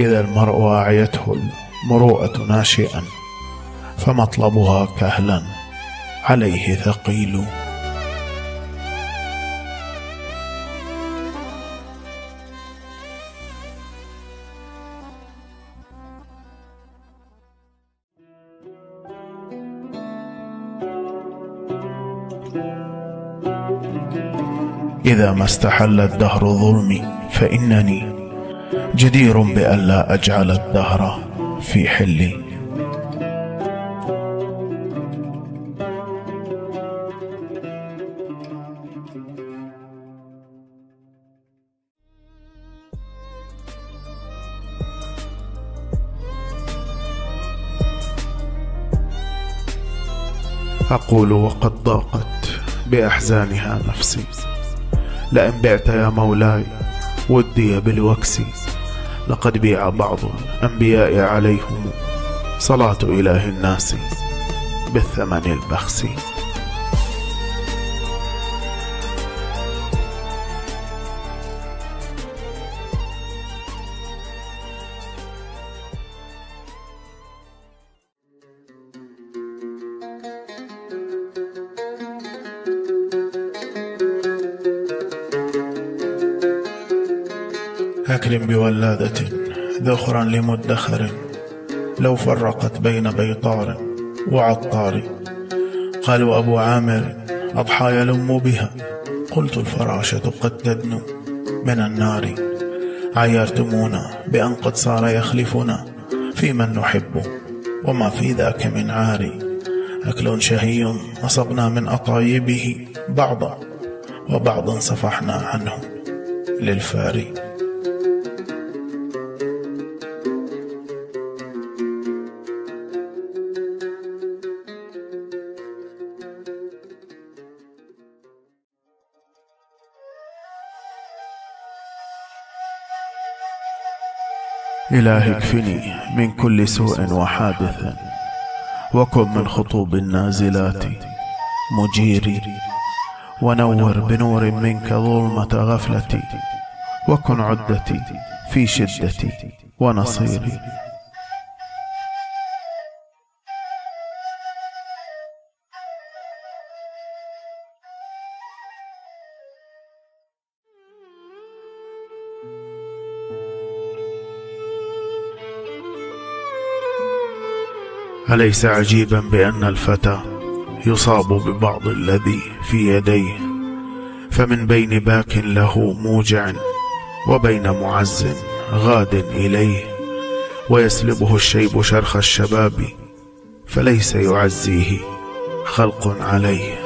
إذا المرء أعيته المروءة ناشئا فمطلبها كهلا عليه ثقيل. إذا ما استحل الدهر ظلمي فإنني جدير بألا أجعل الدهر في حلي. أقول وقد ضاقت بأحزانها نفسي، لئن بعت يا مولاي ودي بالوكس، لقد بيع بعض الأنبياء عليهم صلاة إله الناس بالثمن البخس. أكرم بولادة ذخرا لمدخر، لو فرقت بين بيطار وعطار. قالوا أبو عامر أضحى يلم بها، قلت الفراشة قد تدنو من النار. عيرتمونا بأن قد صار يخلفنا في من نحب، وما في ذاك من عار. أكل شهي أصبنا من أطايبه بعضا، وبعضا صفحنا عنه للفار. إلهي اكفني من كل سوء وحادث، وكن من خطوب النازلات مجيري. ونور بنور منك ظلمة غفلتي، وكن عدتي في شدتي ونصيري. أليس عجيبا بأن الفتى يصاب ببعض الذي في يديه، فمن بين باك له موجع وبين معز غاد إليه. ويسلبه الشيب شرخ الشباب، فليس يعزيه خلق عليه.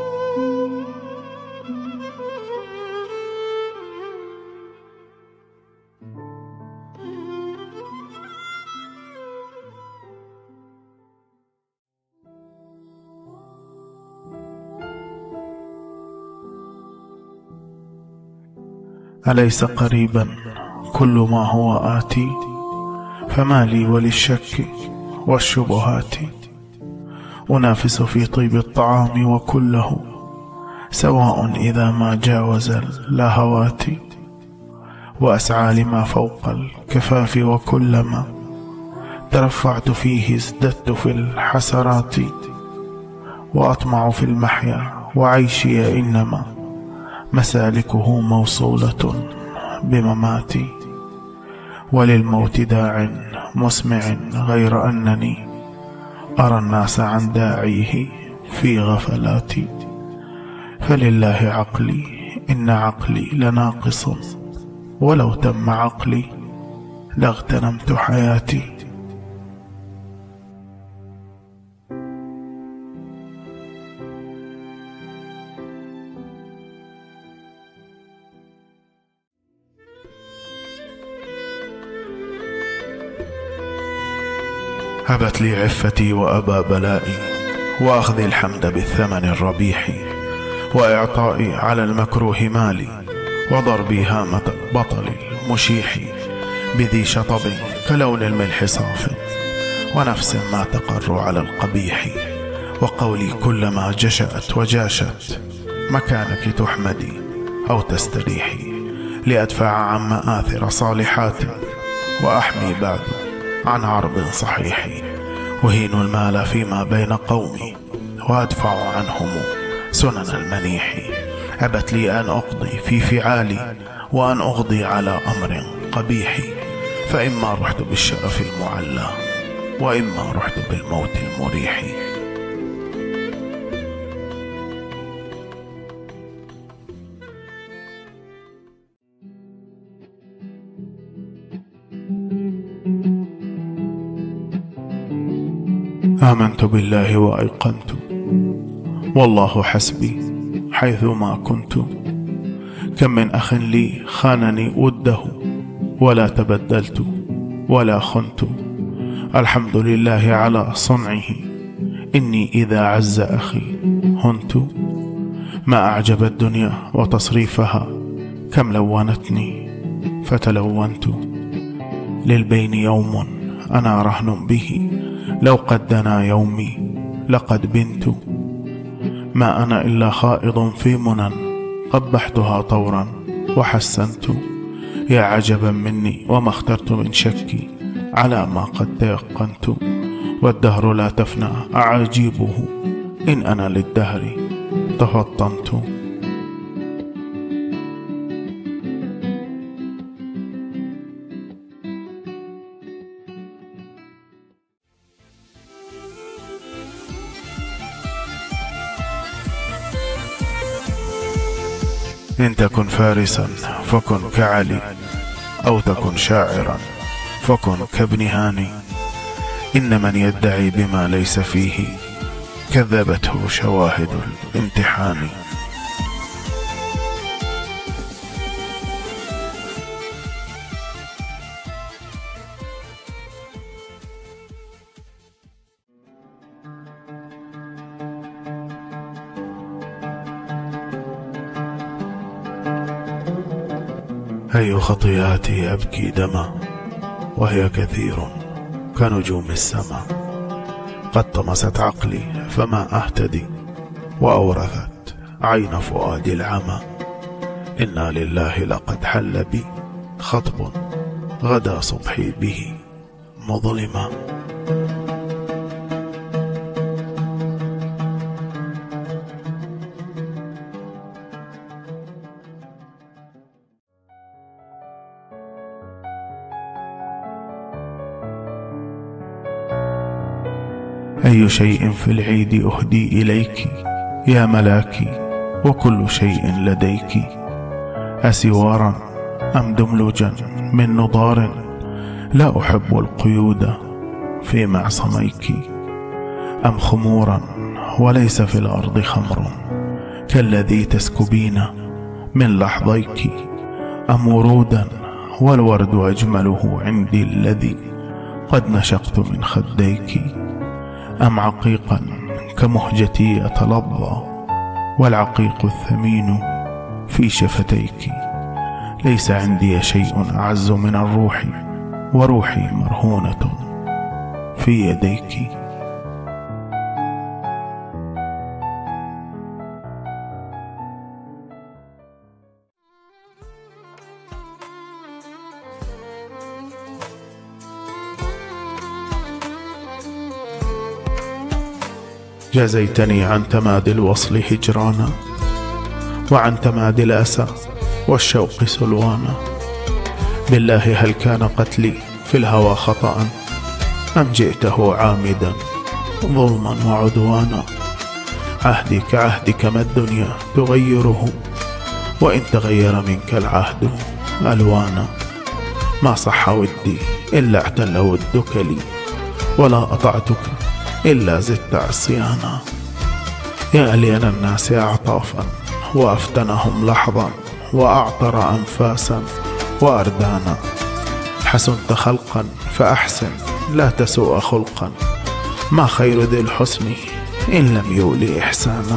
أليس قريبا كل ما هو آتي، فما لي وللشك والشبهات. أنافس في طيب الطعام وكله سواء إذا ما جاوز اللهوات. وأسعى لما فوق الكفاف، وكلما ترفعت فيه ازددت في الحسرات. وأطمع في المحيا وعيشي إنما مسالكه موصولة بمماتي. وللموت داع مسمع غير أنني أرى الناس عن داعيه في غفلاتي. فلله عقلي إن عقلي لناقص، ولو تم عقلي لاغتنمت حياتي. هبت لي عفتي وأبى بلائي، وأخذ الحمد بالثمن الربيح. وإعطائي على المكروه مالي، وضربي هامة بطل المشيح. بذي شطب كلون الملح صاف، ونفس ما تقر على القبيح. وقولي كلما جشأت وجاشت، مكانك تحمدي أو تستريحي. لأدفع عن مآثر صالحات، وأحمي بعد عن عرض صحيح، أهين المال فيما بين قومي وأدفع عنهم سنن المنيح. أبت لي أن أقضي في فعالي وأن أغضي على أمر قبيح، فإما رحت بالشرف المعلى وإما رحت بالموت المريح. آمنت بالله وأيقنت والله حسبي حيثما كنت، كم من أخ لي خانني وده ولا تبدلت ولا خنت. الحمد لله على صنعه، إني إذا عز أخي هنت. ما أعجب الدنيا وتصريفها، كم لونتني فتلونت. للبين يوم أنا رهن به، لو قد دنا يومي لقد بنت. ما أنا إلا خائض في منن، قبحتها طورا وحسنت. يا عجبا مني وما اخترت من شكي على ما قد تيقنت. والدهر لا تفنى أعاجيبه، إن أنا للدهر تفطنت. إن تكن فارسا فكن كعلي، أو تكن شاعرا فكن كابن هاني. إن من يدعي بما ليس فيه، كذبته شواهد الامتحان. أي خطيئاتي أبكي دما، وهي كثير كنجوم السماء. قد طمست عقلي فما أهتدي، وأورثت عين فؤادي العمى. إنا لله لقد حل بي خطب، غدا صبحي به مظلما. أي شيء في العيد أهدي إليك يا ملاكي، وكل شيء لديك. أسوارا أم دملجا من نضار، لا أحب القيود في معصميك. أم خمورا وليس في الأرض خمر، كالذي تسكبين من لحظيك. أم ورودا والورد أجمله عندي الذي قد نشقت من خديك. أم عقيقا كمهجتي يتلظى، والعقيق الثمين في شفتيك. ليس عندي شيء أعز من الروح، وروحي مرهونة في يديك. جزيتني عن تمادي الوصل هجرانا، وعن تمادي الأسى والشوق سلوانا. بالله هل كان قتلي في الهوى خطأ، أم جئته عامدا ظلما وعدوانا. عهدي كعهدك ما الدنيا تغيره، وإن تغير منك العهد ألوانا. ما صح ودي إلا اعتل ودك لي، ولا أطعتك إلا زدت عصيانا. يا ألين الناس أعطافا، وأفتنهم لحظا، وأعطر أنفاسا وأردانا. حسنت خلقا فأحسن، لا تسوء خلقا. ما خير ذي الحسن إن لم يولي إحسانا.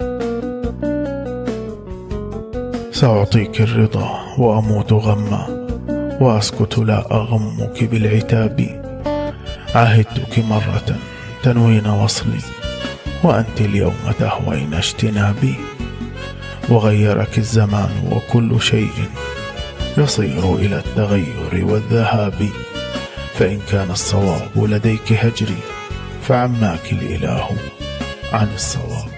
سأعطيك الرضا وأموت غما، وأسكت لا أغمك بالعتاب. عهدتك مرة تنوين وصلي، وأنت اليوم تهوين اجتنابي. وغيرك الزمان وكل شيء يصير إلى التغير والذهاب. فإن كان الصواب لديك هجري، فعماك الإله عن الصواب.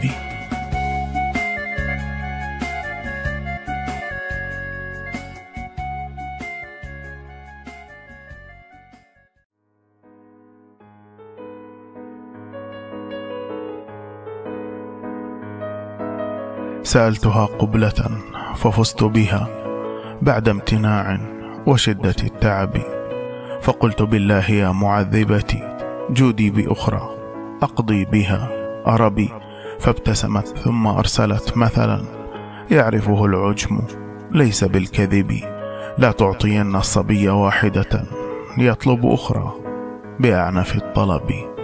سألتها قبلة ففزت بها بعد امتناع وشدة التعب. فقلت بالله يا معذبتي جودي بأخرى أقضي بها أربي. فابتسمت ثم أرسلت مثلا يعرفه العجم ليس بالكذب. لا تعطين الصبي واحدة يطلب أخرى بأعنف الطلب.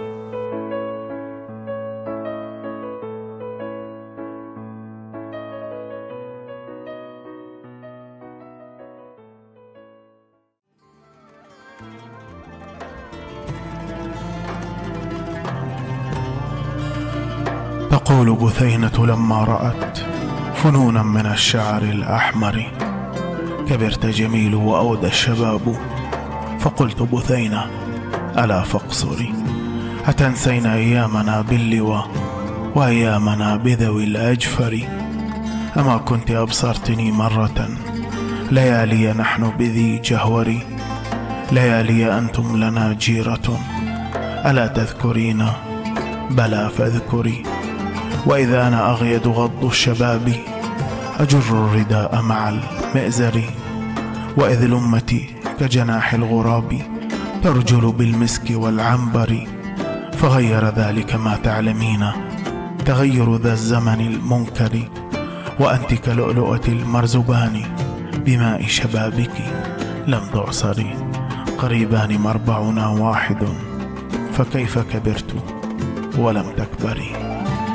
تقول بثينة لما رأت فنونا من الشعر الأحمر: كبرت جميل وأودى الشباب. فقلت بثينة ألا فاقصري، أتنسين أيامنا باللواء وأيامنا بذوي الأجفر؟ أما كنت أبصرتني مرة ليالي نحن بذي جهور؟ ليالي أنتم لنا جيرة، ألا تذكرين؟ بلى فاذكري. وإذا أنا أغيد غض الشباب أجر الرداء مع المئزر. وإذ لمتي كجناح الغراب ترجل بالمسك والعنبر. فغير ذلك ما تعلمين، تغير ذا الزمن المنكر. وأنت كلؤلؤة المرزبان بماء شبابك لم تعصري. قريبان مربعنا واحد، فكيف كبرت ولم تكبري؟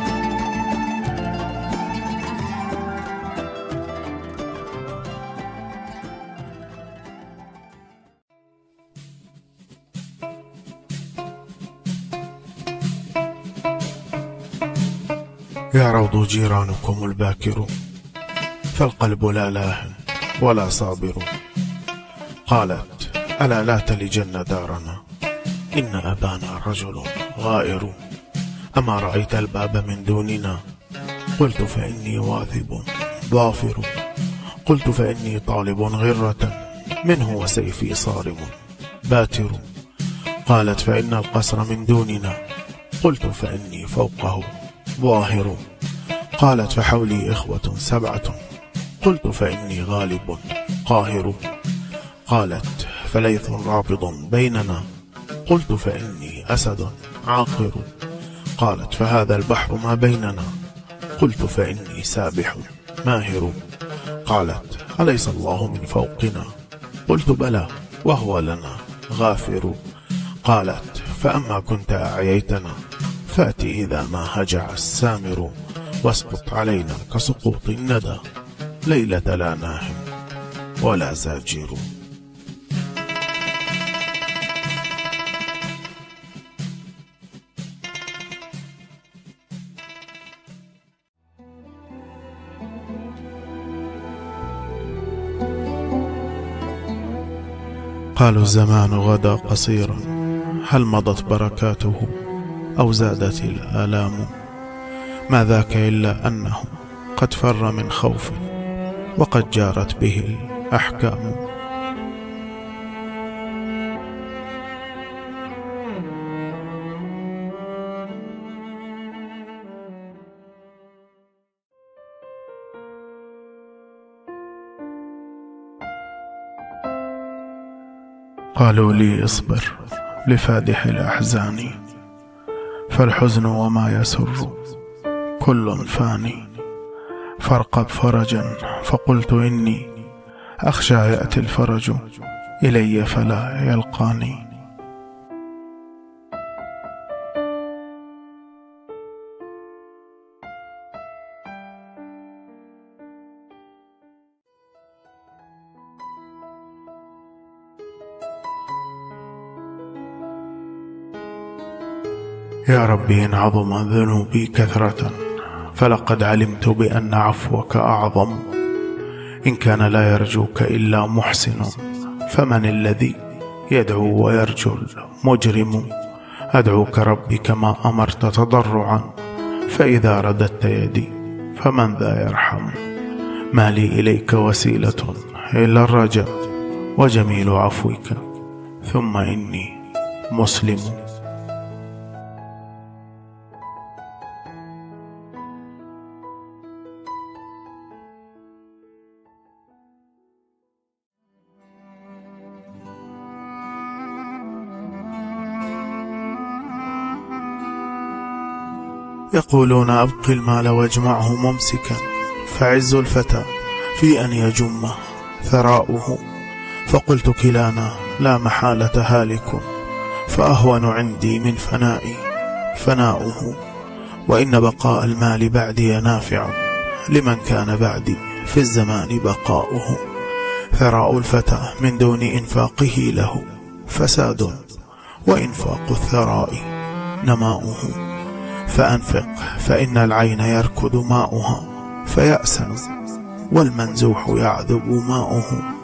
يا روض جيرانكم الباكر، فالقلب لا لاه ولا صابر. قالت ألا لا تلجن دارنا، إن أبانا رجل غائر. أما رأيت الباب من دوننا؟ قلت فإني واثب ظافر. قلت فإني طالب غرة، منه وسيفي صارم باتر. قالت فإن القصر من دوننا؟ قلت فإني فوقه ظاهر. قالت فحولي إخوة 7، قلت فإني غالب قاهر. قالت فليث رابض بيننا، قلت فإني أسد عاقر. قالت فهذا البحر ما بيننا، قلت فإني سابح ماهر. قالت أليس الله من فوقنا؟ قلت بلى وهو لنا غافر. قالت فأما كنت أعييتنا فأت إذا ما هجع السامر، واسقط علينا كسقوط الندى ليلة لا ناهم ولا زاجر. قالوا الزمان غدا قصيرا، هل مضت بركاته أو زادت الآلام؟ ما ذاك إلا أنه قد فر من خوف، وقد جارت به الأحكام. قالوا لي اصبر لفادح الأحزان، فالحزن وما يسر كل فاني. فارقب فرجا، فقلت إني أخشى يأتي الفرج إلي فلا يلقاني. يا ربي إن عظم ذنوبي كثرة فلقد علمت بأن عفوك أعظم. إن كان لا يرجوك إلا محسن فمن الذي يدعو ويرجو المجرم؟ أدعوك ربي كما أمرت تضرعا، فإذا رددت يدي فمن ذا يرحم؟ ما لي إليك وسيلة إلا الرجاء وجميل عفوك، ثم إني مسلم. يقولون أبقي المال واجمعه ممسكا، فعز الفتى في أن يجمه ثراؤه. فقلت كلانا لا محالة هالك، فأهون عندي من فنائي فناؤه. وإن بقاء المال بعدي نافع لمن كان بعدي في الزمان بقاؤه. ثراء الفتى من دون إنفاقه له فساد، وإنفاق الثراء نماؤه. فأنفق فإن العين يركض ماؤها فيأسن، والمنزوح يعذب ماؤه.